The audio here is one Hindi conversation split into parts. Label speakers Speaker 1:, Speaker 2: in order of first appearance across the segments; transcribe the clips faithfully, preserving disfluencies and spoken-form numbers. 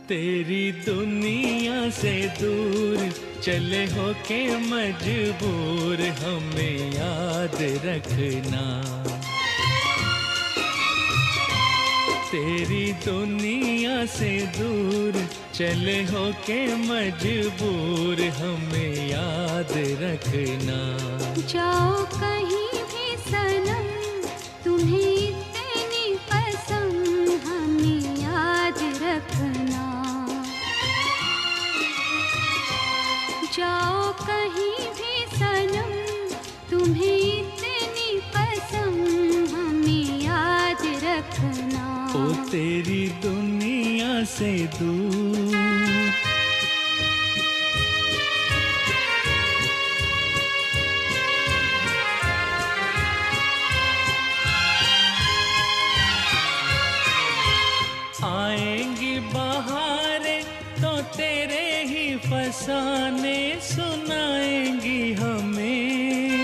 Speaker 1: तेरी दुनिया से दूर चले हो के मजबूर हमें याद रखना। तेरी दुनिया से दूर चले हो के मजबूर हमें याद रखना।
Speaker 2: जाओ कहीं भी सनम तुम्हें इतनी पसंद हमें याद रखना। जाओ कहीं भी सनम तुम्हें इतनी पसंद हमें याद रखना।
Speaker 1: ओ तेरी दुनिया से दूर आएंगी बहारें तो तेरे ही फसाने सुनाएंगी हमें।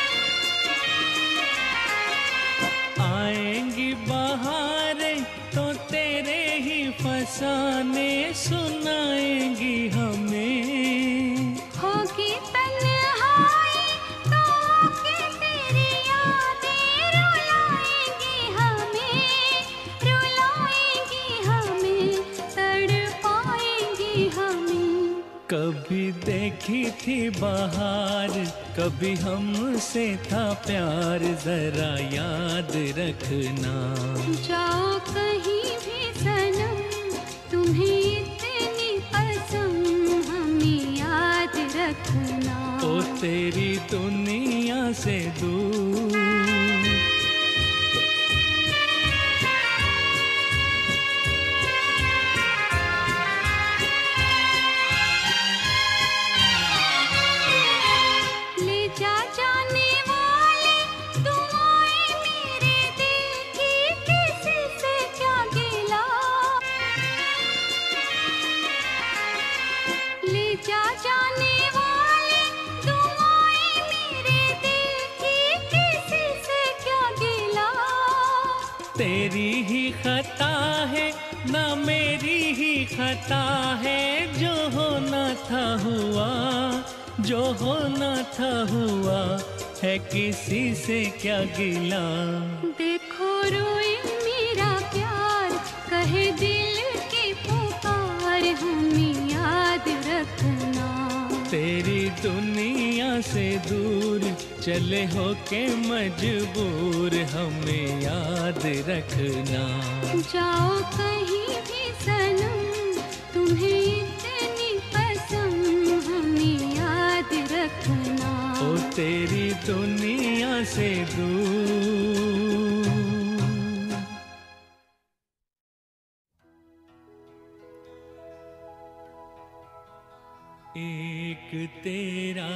Speaker 1: आएंगी बहारें तो तेरे ही फसाने सुनाएंगी हमें।
Speaker 2: होगी तन्हाई तो के तेरी यादें रुलाएंगी हमें, रुलाएंगी हमें, तड़पाएंगी हमें।
Speaker 1: कभी देखी थी बहार कभी हमसे था प्यार जरा याद रखना।
Speaker 2: जाओ कहीं भी सनम तुम्हें इतनी पसंद हमें याद रखना।
Speaker 1: ओ तेरी दुनिया से दूर तेरी ही खता है ना मेरी ही खता है। जो होना था हुआ, जो होना था हुआ है किसी से क्या गिला।
Speaker 2: देखो रोए मेरा प्यार कहे दिल की पुकार हमें याद रखना।
Speaker 1: तेरी दुनिया से दूर चले हो के मजबूर हमें याद रखना।
Speaker 2: जाओ कहीं भी सनम तुम्हें इतनी पसंद हमें याद रखना।
Speaker 1: ओ तेरी दुनिया से दूर एक तेरा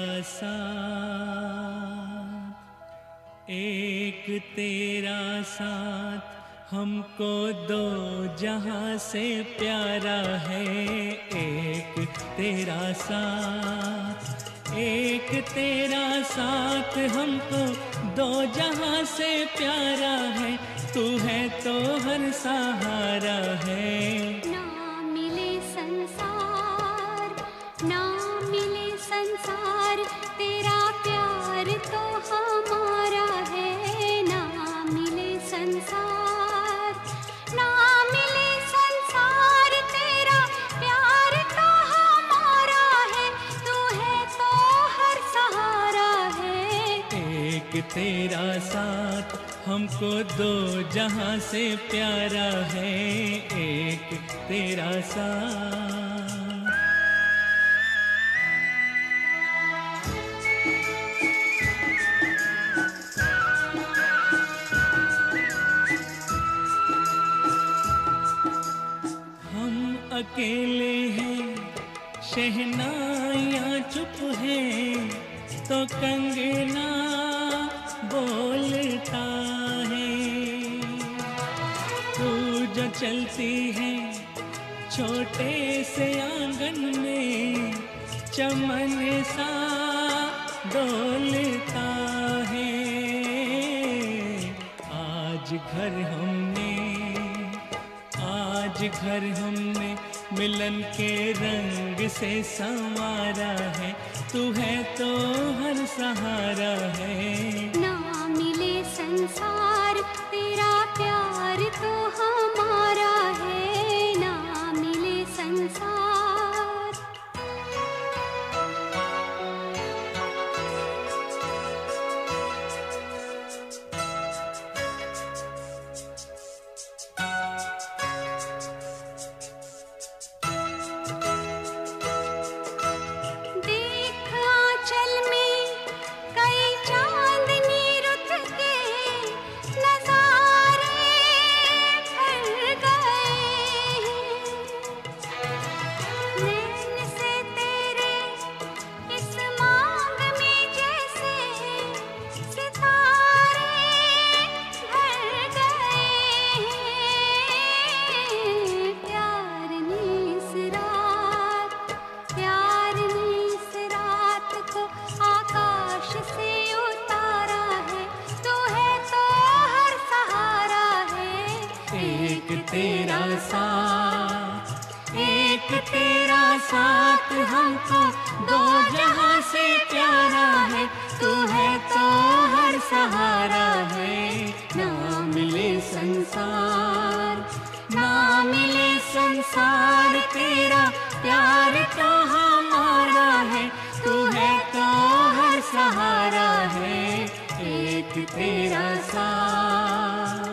Speaker 1: साथ, एक तेरा साथ हमको दो जहां से प्यारा है। एक तेरा साथ, एक तेरा साथ हमको दो जहां से प्यारा है। तू है तो हर सहारा है।
Speaker 2: ना मिले संसार, ना मिले संसार तेरा प्यार तो हमारा है। ना मिले संसार, ना मिले संसार तेरा प्यार तो हमारा है। तू है तो हर सहारा है।
Speaker 1: एक तेरा साथ हमको दो जहां से प्यारा है। एक तेरा साथ अकेले हैं शहनाइयाँ चुप हैं तो कंगना बोलता है। तू जो चलती है छोटे से आंगन में चमन सा डोलता है। आज घर हमने आज घर हमने मिलन के रंग से संवारा है, तू है तो हर सहारा है।
Speaker 2: ना मिले संसार तेरा प्यार तो हमारा है, ना मिले संसार।
Speaker 1: साथ हमको दो जहां से प्यारा है, तू है तो हर सहारा है। ना मिले संसार, ना मिले संसार तेरा प्यार तो हमारा है, तू है तो हर सहारा है, एक तेरा साथ।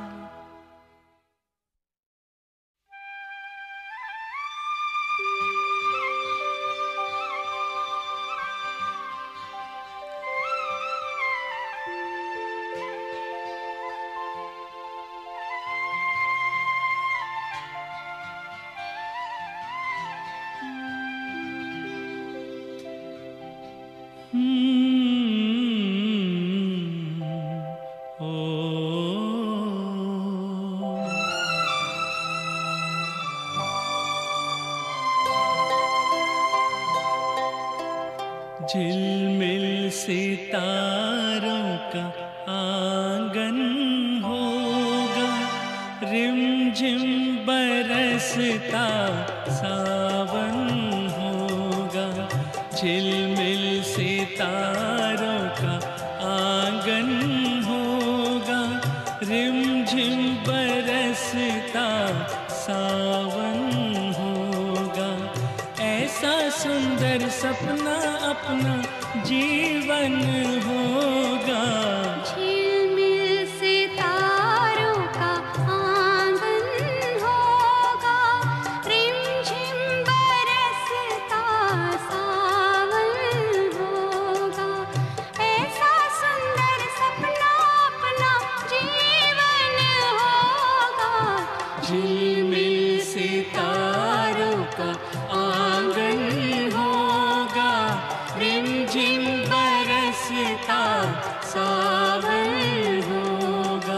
Speaker 1: झिलमिल सितारों का आंगन होगा, रिमझिम बरसता सावन होगा। झिलमिल सितारों का आंगन होगा, रिमझिम बरसता सावन होगा। ऐसा सुंदर सपना अपना जीवन होगा।
Speaker 2: झिलमिल सितारों का आंगन होगा, रिमझिम बरसता सावन होगा। ऐसा सुंदर सपना अपना जीवन होगा।
Speaker 1: झिलमिल सितारों का आंगन होगा, रिमझिम बरसता सावन होगा।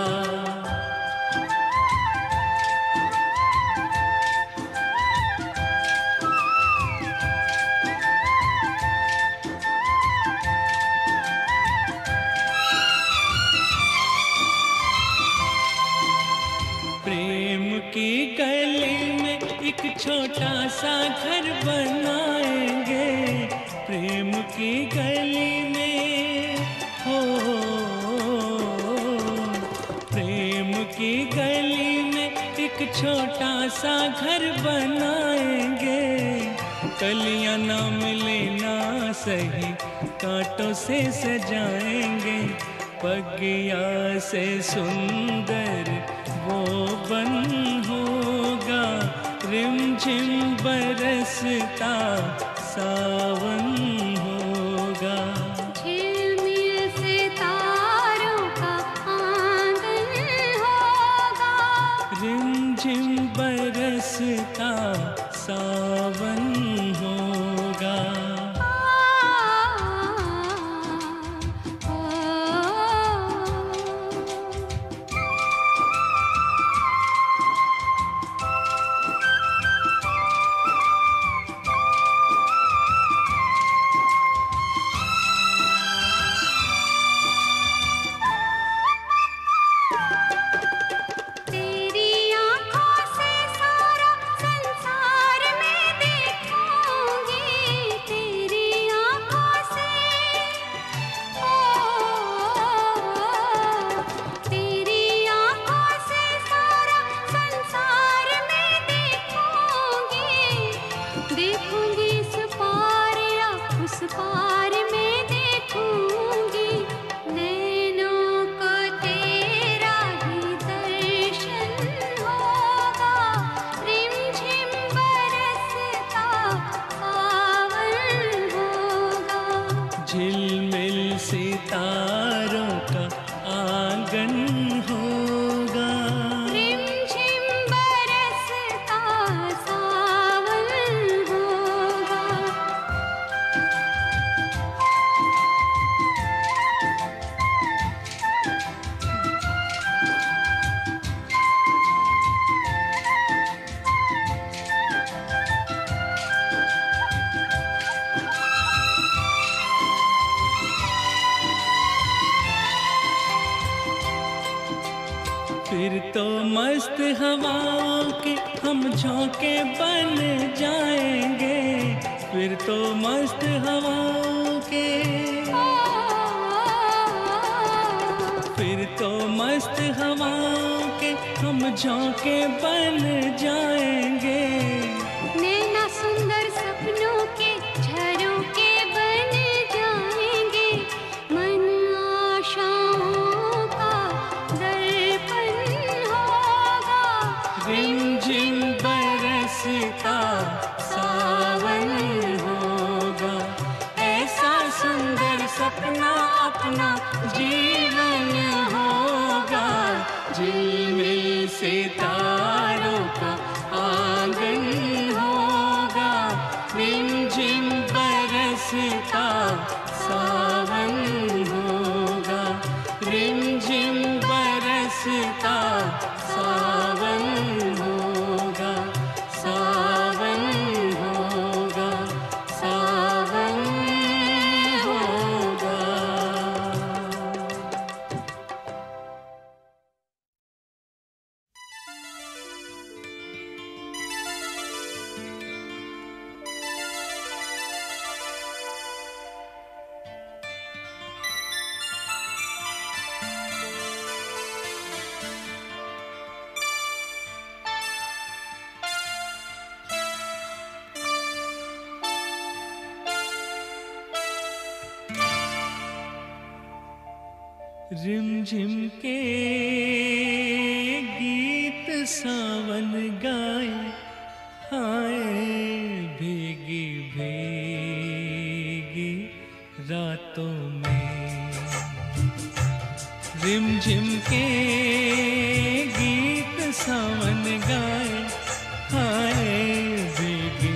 Speaker 1: प्रेम की गली में एक छोटा सा घर बनाएंगे, प्रेम की गली में हो, प्रेम की गली में एक छोटा सा घर बनाएंगे। कलियां ना मिले ना सही कांटों से सजाएंगे, पगिया से सुंदर वो बन होगा। रिमझिम बरसता सावन होगा।
Speaker 2: झिलमिल सितारों का आंगन होगा,
Speaker 1: रिमझिम बरसता सावन होगा। होगा।
Speaker 2: रिमझिम बरसता सावन होगा।
Speaker 1: फिर तो मस्त हवाओं के हम झोंके बन जाएंगे। फिर तो मस्त हवाओं के, फिर तो मस्त हवाओं के हम झोंके बन जाएंगे।
Speaker 2: नैना सुंदर सपनों के झरोखे बन जाएंगे। मन आशाओं का दर्पण होगा।
Speaker 1: रिमझिम बरसता सावन होगा। ऐसा सुंदर सपना अपना जीवन होगा। झिलमिल सितारों का आंगन होगा। रिमझिम बरसता सावन होगा। रिमझिम बरसता सावन होगा। सावन होगा। सावन होगा। रिमझिम के गीत सावन गाए। आए भीगी भीगी रातों में। रिमझिम के गीत सावन गाए। आए भीगी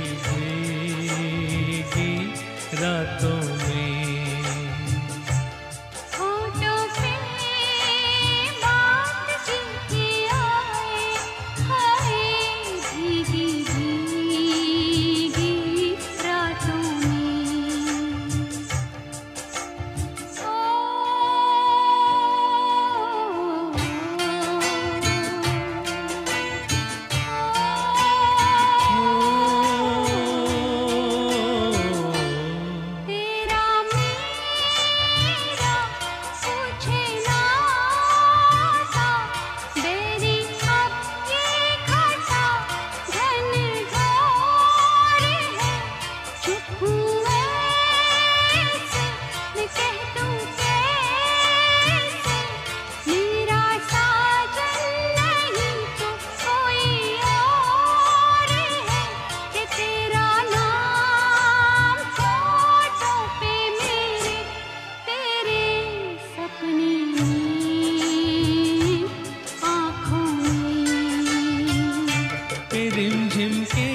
Speaker 1: भीगी रातों में।
Speaker 2: होठों पे बात चिपकी आए। हाय भीगी भीगी रातों में। ओ, तेरा मेरा पूछे नाता। बेरी अब ये घटा घन घोर है। चुप हुए से मैं कह दूं कैसे। मेरा साजन नहीं तो कोई और है। कि तेरा नाम होठों पे मेरे। तेरे सपने आँखों में।
Speaker 1: रिमझिम के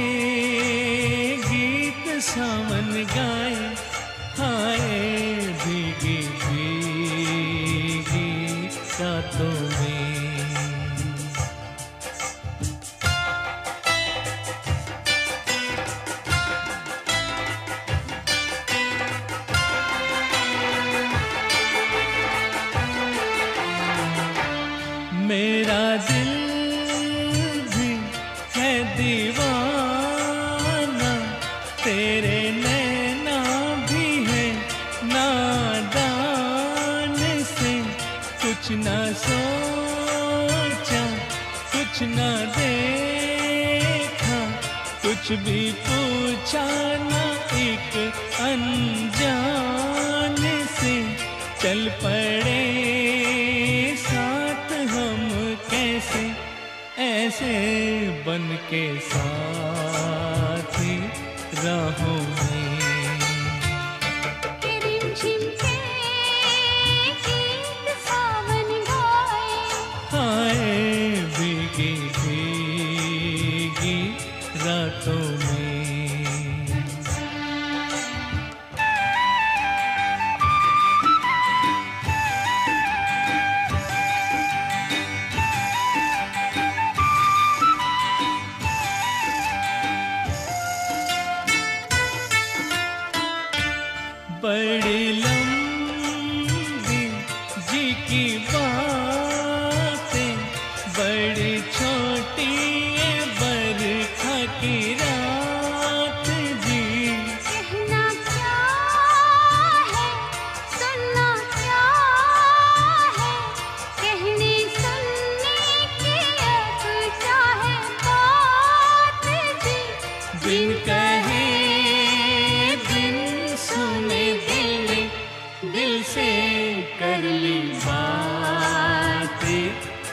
Speaker 1: गीत सावन गाए। आए भीगी भीगी रातों में। मेरा दिल भी है दीवाना। तेरे नैना भी है नादान से। कुछ ना सोचा कुछ ना देखा। कुछ भी पूछा ना एक अनजान से। चल पड़े साथ हम कैसे। ऐसे बन के साथी राहों में।
Speaker 2: कि रिमझिम के गीत सावन गाए।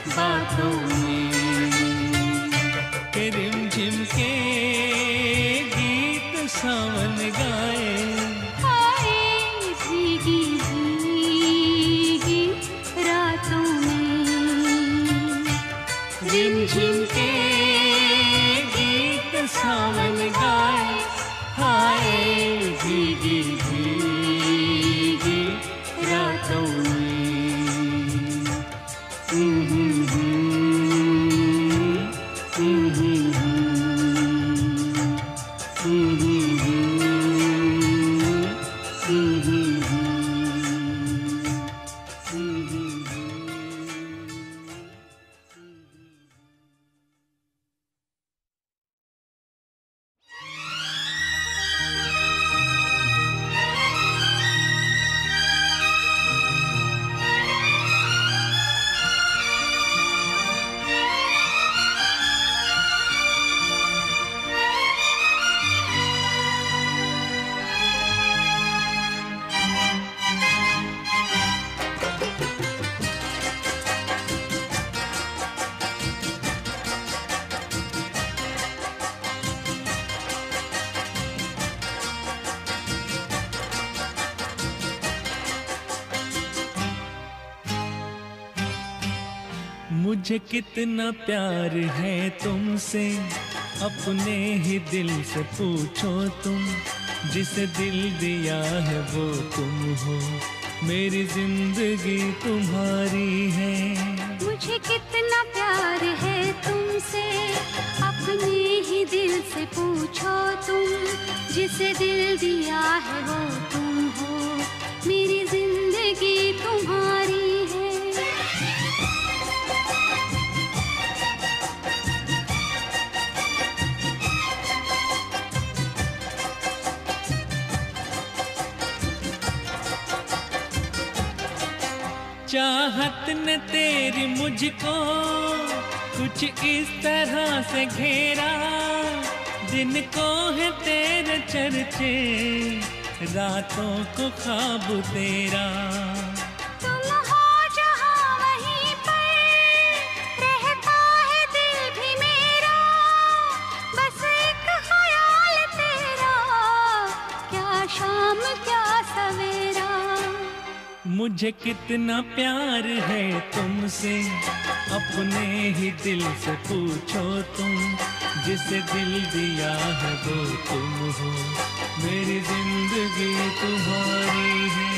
Speaker 1: बातों में कि रिमझिम के गीत सावन गाए,
Speaker 2: आए भीगी भीगी रातों में,
Speaker 1: रिमझिम के गीत सावन गाए, हाय भीगी भीगी रातों में। मुझे कितना प्यार है तुमसे, अपने ही दिल से पूछो तुम, जिसे दिल दिया है वो तुम हो, मेरी जिंदगी तुम्हारी है।
Speaker 2: मुझे कितना प्यार है तुमसे, अपने ही दिल से पूछो तुम, जिसे दिल दिया है वो तुम हो, मेरी जिंदगी तुम्हारी है।
Speaker 1: चाहत ने तेरी मुझको कुछ इस तरह से घेरा, दिन को है तेरे चर्चे, रातों को ख्वाब तेरा।
Speaker 2: तुम हो जहाँ वहीं पर, रहता है दिल भी मेरा, बस एक ख्याल तेरा, क्या शाम क्या सवेरा।
Speaker 1: मुझे कितना प्यार है तुमसे, अपने ही दिल से पूछो तुम, जिसे दिल दिया है वो तुम हो, मेरी जिंदगी तुम्हारी है।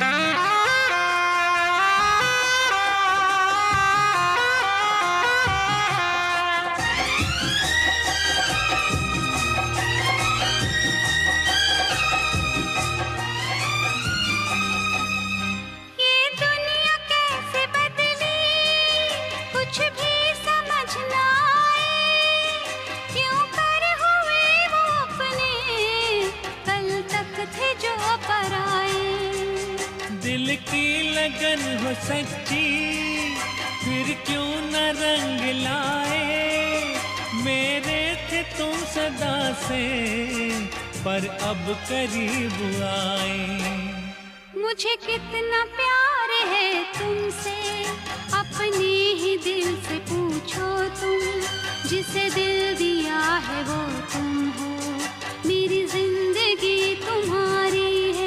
Speaker 1: दिल की लगन हो सच्ची, फिर क्यों न रंग लाए, मेरे थे तुम सदा से, पर अब करीब आए।
Speaker 2: मुझे कितना प्यार है तुमसे, अपने ही दिल से पूछो तुम, जिसे दिल दिया है वो तुम हो, मेरी जिंदगी तुम्हारी है।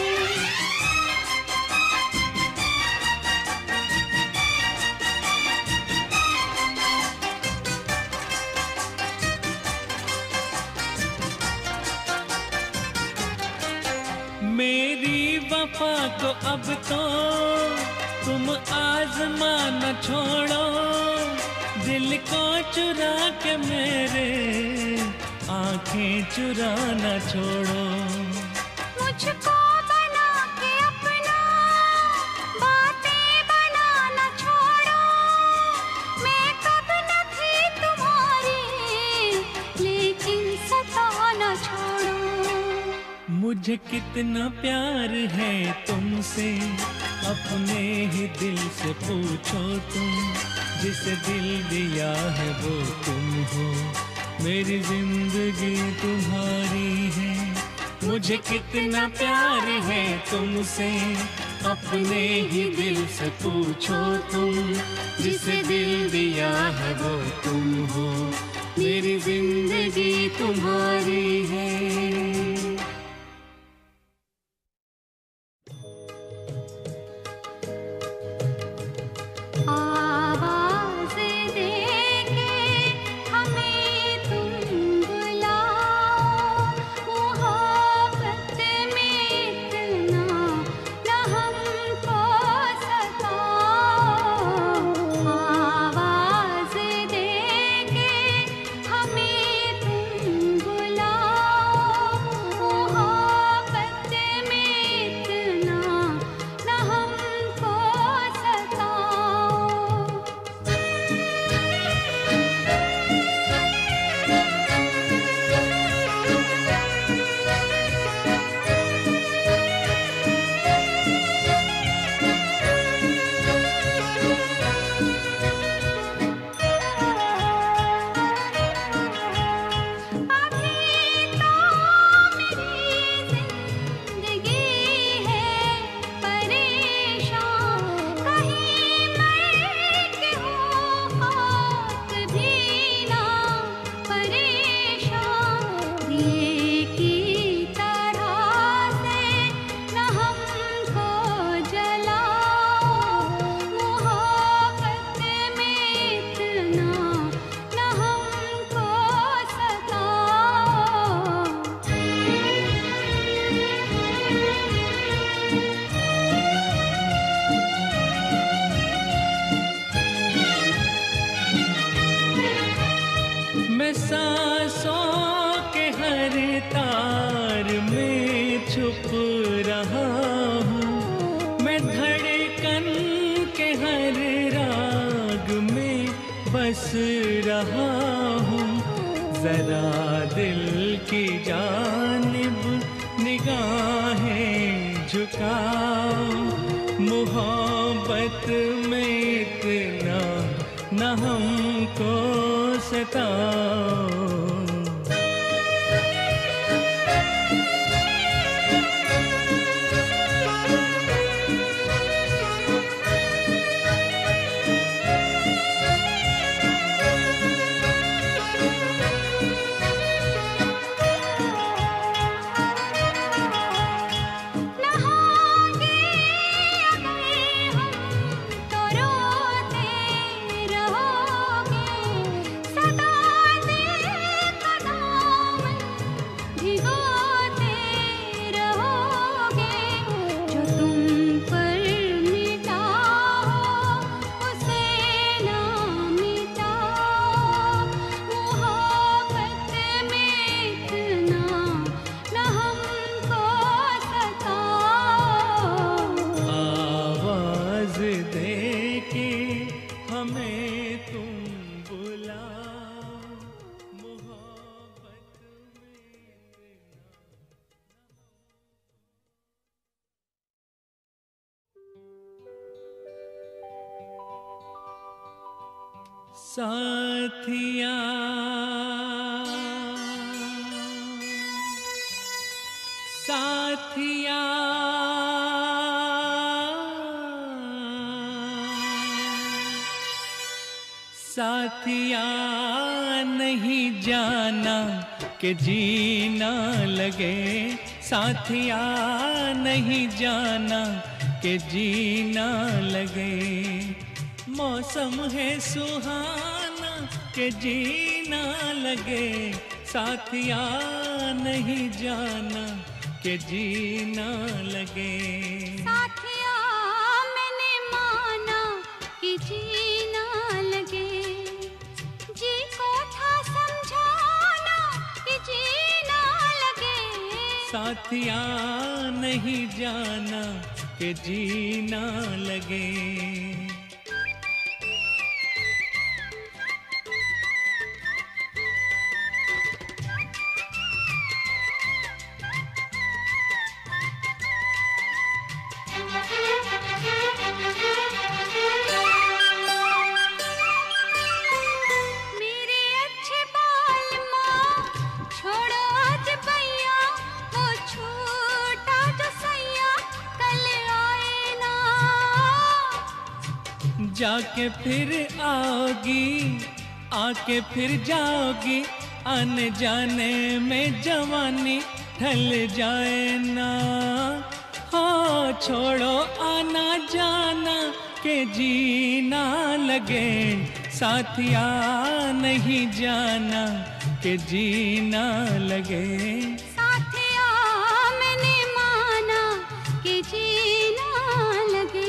Speaker 1: मेरी वफा को अब तो तुम आजमा न छोड़ो, दिल को चुरा के मेरे आंखें चुरा न छोड़ो।
Speaker 2: मुझको बना के अपना, बातें बना न छोड़ो, मैं कब न थी तुम्हारी, लेकिन सता न छोड़ो।
Speaker 1: मुझे कितना प्यार है तुमसे, अपने ही दिल से पूछो तुम, जिसे दिल दिया है वो तुम हो, मेरी जिंदगी तुम्हारी है। मुझे कितना प्यार है तुमसे, अपने ही दिल से पूछो तुम, जिसे दिल दिया है वो तुम हो, मेरी जिंदगी तुम्हारी है। रहा हूँ जरा दिल की जानिब निगाहें झुकाओ, मोहब्बत में इतना न हमको सताओ। साथिया साथिया साथिया नहीं जाना कि जीना लगे, साथिया नहीं जाना कि जीना लगे, मौसम है सुहाना के जीना लगे, साथिया नहीं जाना के जीना लगे।
Speaker 2: साथिया मैंने माना कि जीना लगे, जी को था समझाना कि जीना लगे,
Speaker 1: साथिया नहीं जाना के जीना लगे।
Speaker 2: छोड़ो आज भैया वो छूटा जो सैया, कल आए
Speaker 1: जाके फिर आओगी, आके फिर जाओगी, आने जाने में जवानी ढल जाए ना। हो छोड़ो आना जाना के जीना लगे, साथिया नहीं जाना के जीना लगे।
Speaker 2: साथिया मैंने माना के जीना लगे।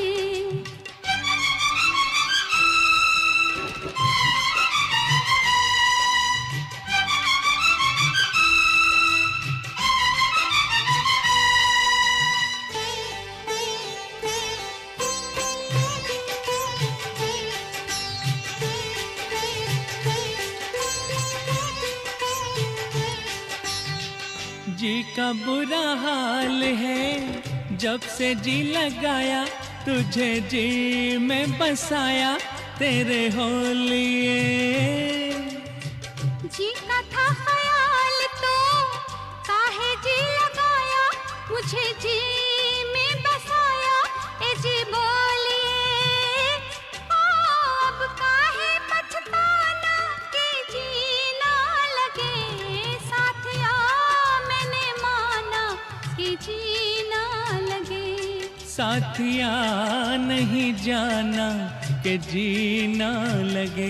Speaker 1: जी का बुरा हाल है, जब से जी लगाया, तुझे जी में बसाया, तेरे हो लिए।
Speaker 2: जी का था ख्याल तो काहे जी लगाया, मुझे जी में बसाया, ए जी बोलिए। अब काहे पछताना के जीना लगे, साथिया मैंने माना के जीना लगे।
Speaker 1: साथिया नहीं जाना के जीना लगे।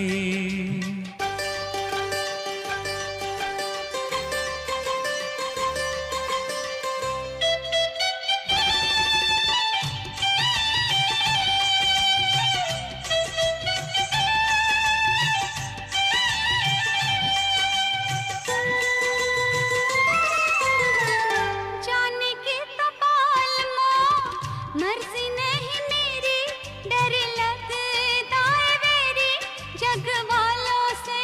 Speaker 2: जाने के तो बाल मो मर्जी नहीं मेरी, डर लगता है मेरी जग वालों से।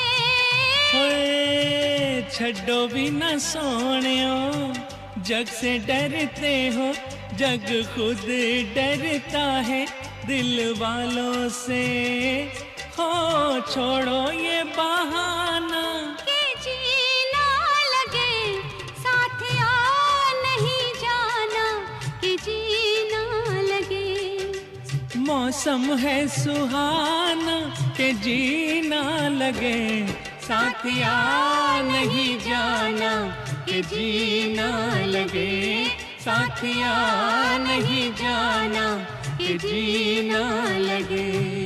Speaker 1: होए छड्डो भी न सोनियो, जग से डरते हो, जग खुद डरता है दिल वालों से। हो छोड़ो ये बहाना
Speaker 2: के जीना लगे, साथिया नहीं जाना के जीना लगे।
Speaker 1: मौसम है सुहाना के जीना लगे, साथिया नहीं जाना के जीना लगे। साथिया नहीं जाना के जीना लगे।